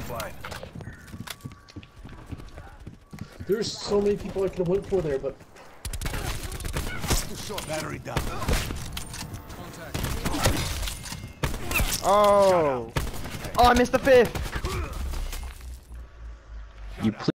lifeline. There's so many people I could have went for there, but Battery down. Oh! Oh, I missed the fifth! You